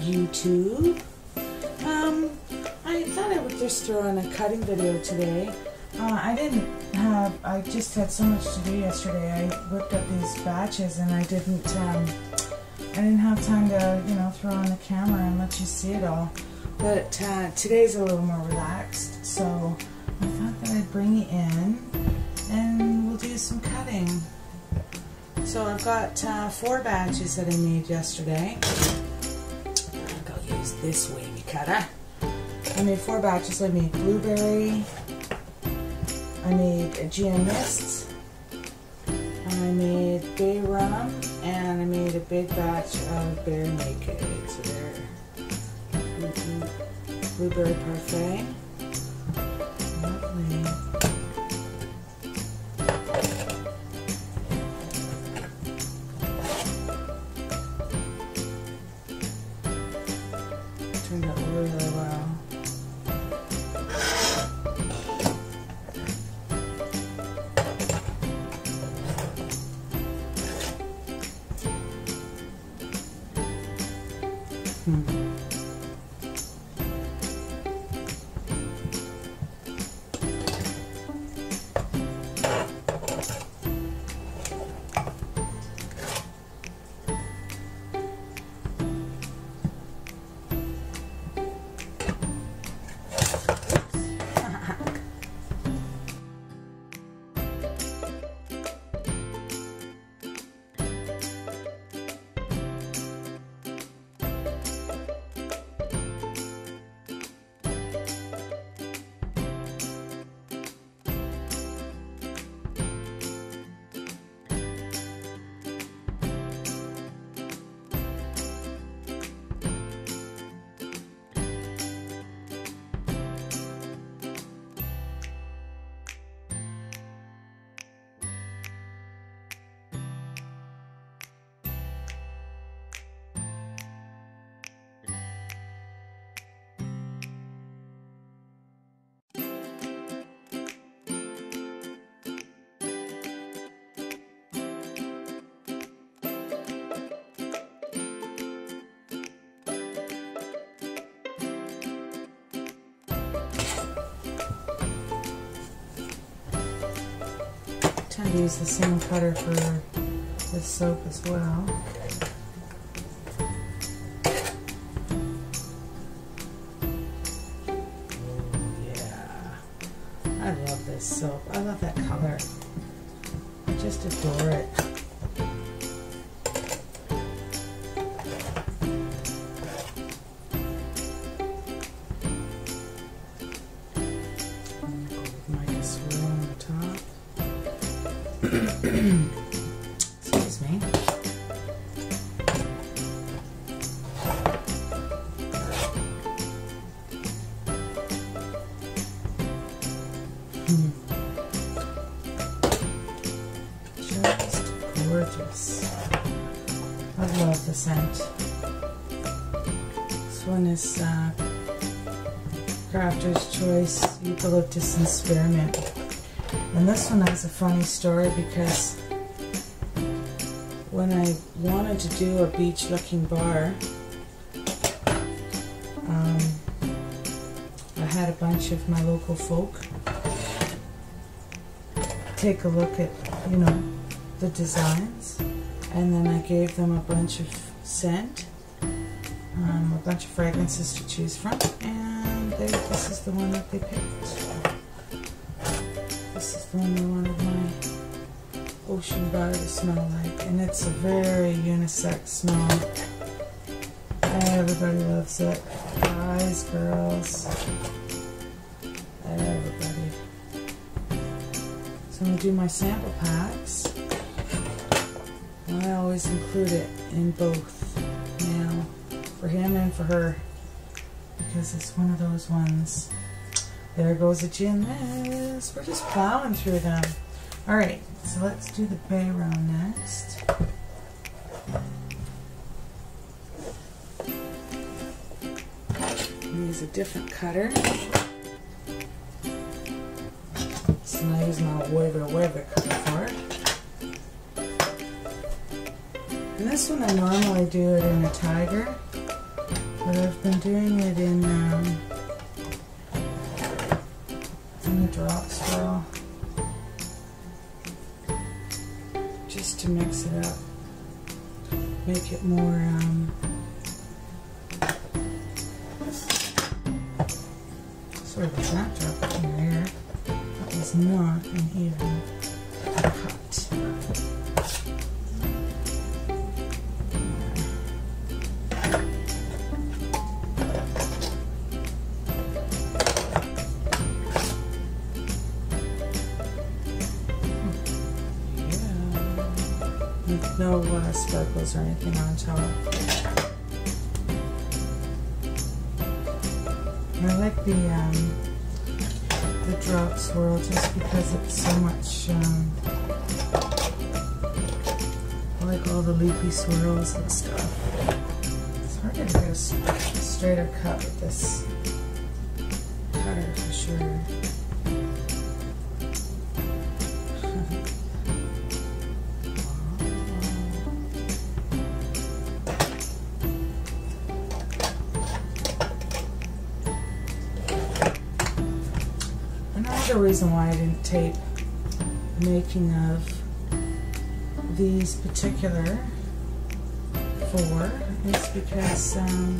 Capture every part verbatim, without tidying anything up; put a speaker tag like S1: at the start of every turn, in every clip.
S1: YouTube. Um, I thought I would just throw in a cutting video today. Uh, I didn't have, I just had so much to do yesterday. I whipped up these batches and I didn't, um, I didn't have time to, you know, throw on the camera and let you see it all. But uh, today's a little more relaxed, so I thought that I'd bring you in and we'll do some cutting. So I've got uh, four batches that I made yesterday. I'll use this wavy cutter. I made four batches. I made blueberry, I made a gin mist, I made bay rum, and I made a big batch of berry naked. So they're blueberry parfait. Lovely. Turned out really well. Hmm. I use the same cutter for this soap as well. Yeah, I love this soap. I love that color. I just adore it. Excuse me. Hmm. Just gorgeous. I love the scent. This one is uh, Crafter's Choice Eucalyptus and Spearmint. And this one has a funny story because when I wanted to do a beach looking bar, um, I had a bunch of my local folk take a look at, you know, the designs, and then I gave them a bunch of scent, um, a bunch of fragrances to choose from, and they, this is the one that they picked. This is the one they wanted my ocean bar to smell like, and it's a very unisex smell. Everybody loves it. Guys, girls, everybody. So I'm going to do my sample packs. And I always include it in both, now, for him and for her, because it's one of those ones. There goes a gin mist. We're just plowing through them. Alright, so let's do the bay rum next. Use a different cutter. So I'm using my Weber Weber cutter for it. And this one I normally do it in a tiger, but I've been doing it in um, in the drop swirl just to mix it up, make it more um, sort of a backdrop in your hair. That was not an even cut. With no uh, sparkles or anything on top. I like the um, the drop swirl just because it's so much. Um, I like all the loopy swirls and stuff. It's harder to get a straighter cut with this cutter for sure. The reason why I didn't tape the making of these particular four is because um,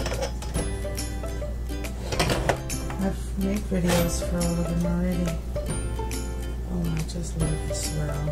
S1: I've made videos for all of them already. Oh, I just love the swirl.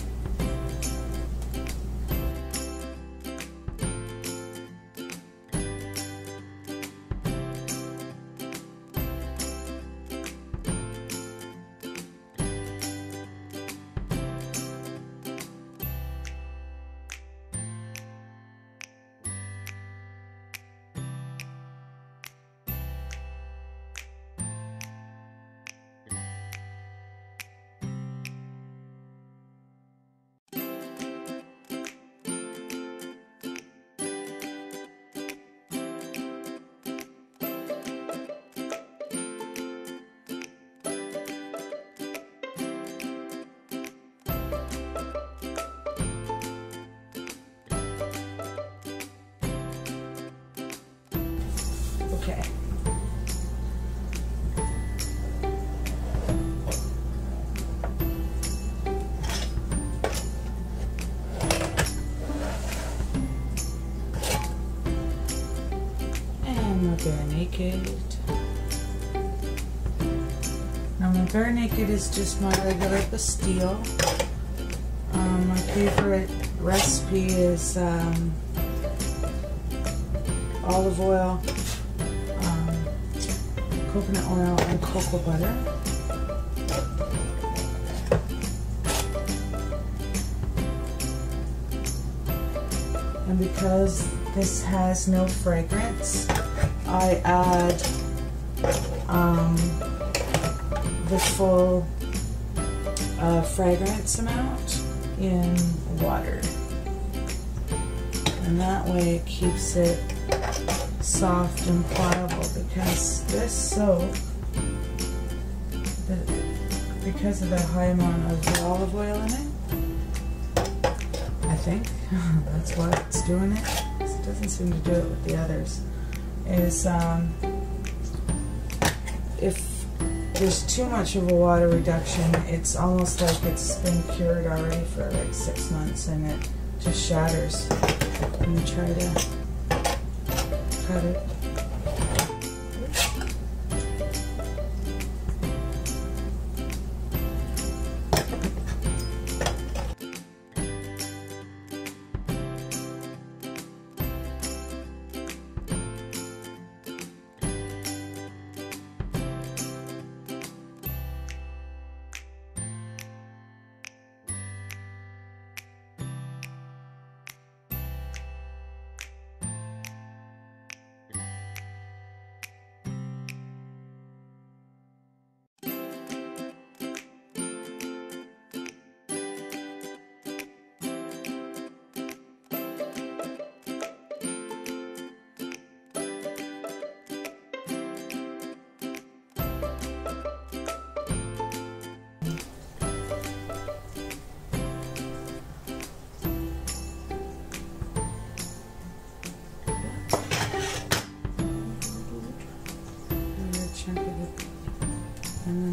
S1: Okay. And my bare naked. Now my bare naked is just my regular pastille. Um, my favorite recipe is um, olive oil, coconut oil, and cocoa butter. And because this has no fragrance, I add um, the full uh, fragrance amount in water. And that way it keeps it soft and pliable, because this soap, the, because of the high amount of olive oil in it, I think that's what's doing it. It doesn't seem to do it with the others. Is um, if there's too much of a water reduction, it's almost like it's been cured already for like six months and it just shatters when you try to cut it.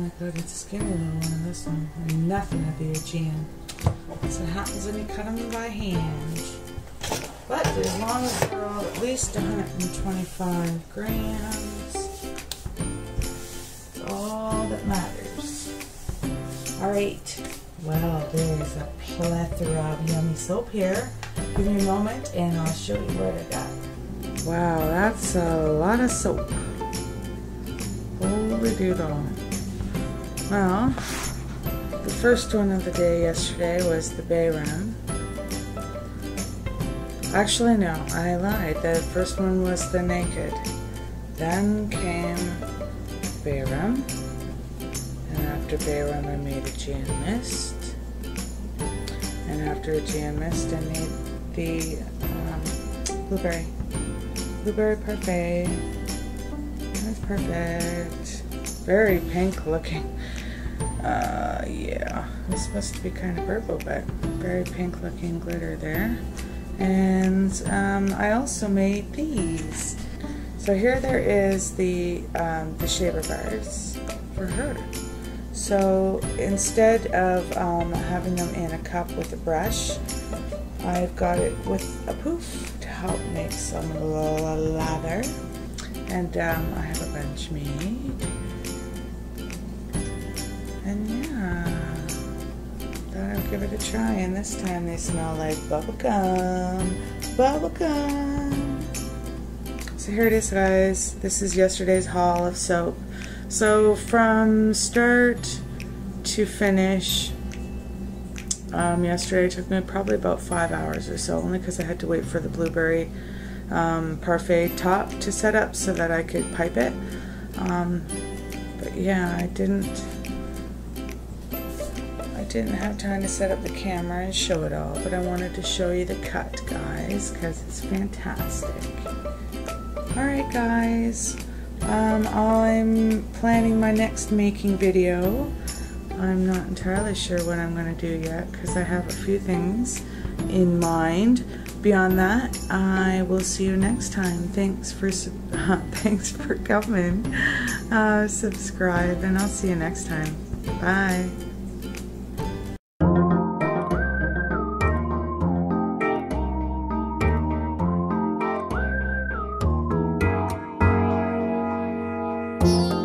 S1: my god, it's a skinny little one in this one. Nothing of the Aegean. That's what happens when you cut them by hand. But as long as they're all at least one hundred twenty-five grams, that's all that matters. Alright, well, there's a plethora of yummy soap here. Give me a moment and I'll show you what I got. Wow, that's a lot of soap. Holy doodle. Well, the first one of the day yesterday was the Bayram. Actually, no, I lied. The first one was the Naked. Then came Bayram. And after Bayram, I made Aegean Mist. And after Aegean Mist, I made the um, Blueberry. Blueberry Parfait. That's perfect. Very pink looking. Uh, yeah. It's supposed to be kind of purple, but very pink looking glitter there. And um, I also made these. So here there is the um, the shaver bars for her. So instead of um, having them in a cup with a brush, I've got it with a poof to help make some lather. And um, I have a bunch made. And yeah. I'll give it a try, and this time they smell like bubblegum. Bubblegum! So here it is, guys. This is yesterday's haul of soap. So from start to finish, um, yesterday it took me probably about five hours or so, only because I had to wait for the Blueberry um, Parfait top to set up so that I could pipe it. Um, but yeah, I didn't... didn't have time to set up the camera and show it all, but I wanted to show you the cut, guys, because it's fantastic. Alright, guys, um, I'm planning my next making video. I'm not entirely sure what I'm going to do yet, because I have a few things in mind. Beyond that, I will see you next time. Thanks for uh, thanks for coming. Uh, subscribe, and I'll see you next time. Bye. Thank you.